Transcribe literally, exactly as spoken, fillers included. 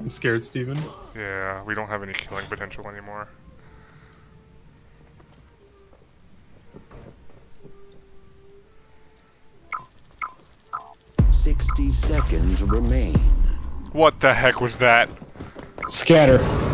I'm scared, Steven. Yeah, we don't have any killing potential anymore. Sixty seconds remain. What the heck was that? Scatter.